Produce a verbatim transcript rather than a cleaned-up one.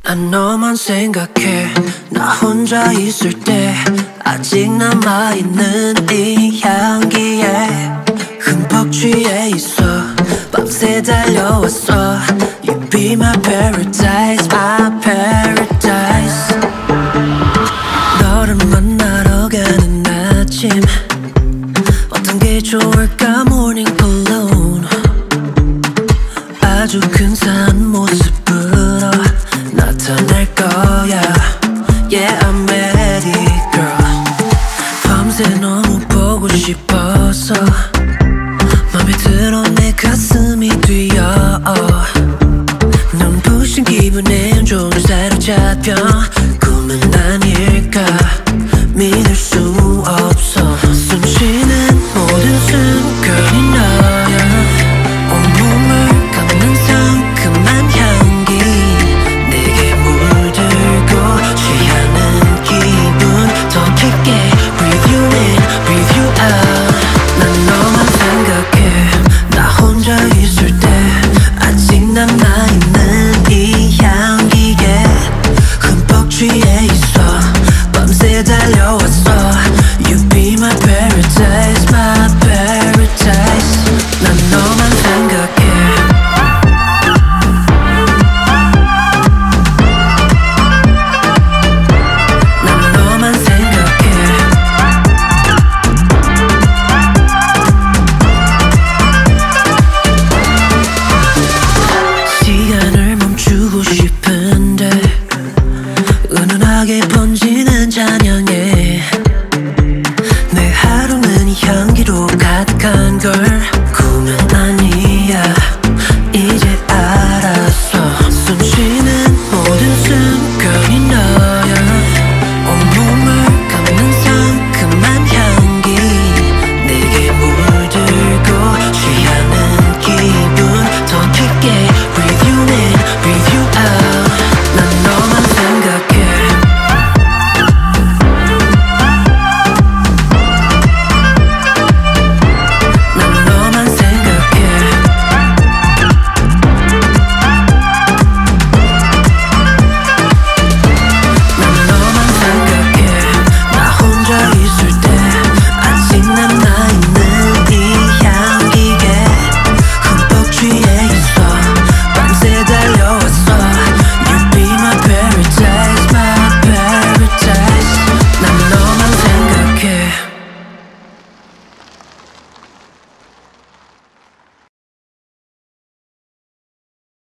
난 너만 생각해. 나 혼자 있을 때 아직 남아있는 이 향기에 흠뻑 취해 있어. 밤새 달려왔어. You be my paradise, my paradise. 너를 만나러 가는 아침, 어떤 게 좋을까? Morning cologne. 아주 근사한 모습으로 나타날 거야. Yeah, I'm ready, girl. 밤새 너무 보고 싶어서 맘에 들어 내 가슴이 뛰어. 눈부신 기분에 종일 사로잡혀. 꿈은 아닐까 믿을 수 없어. 숨쉬는 모든 순간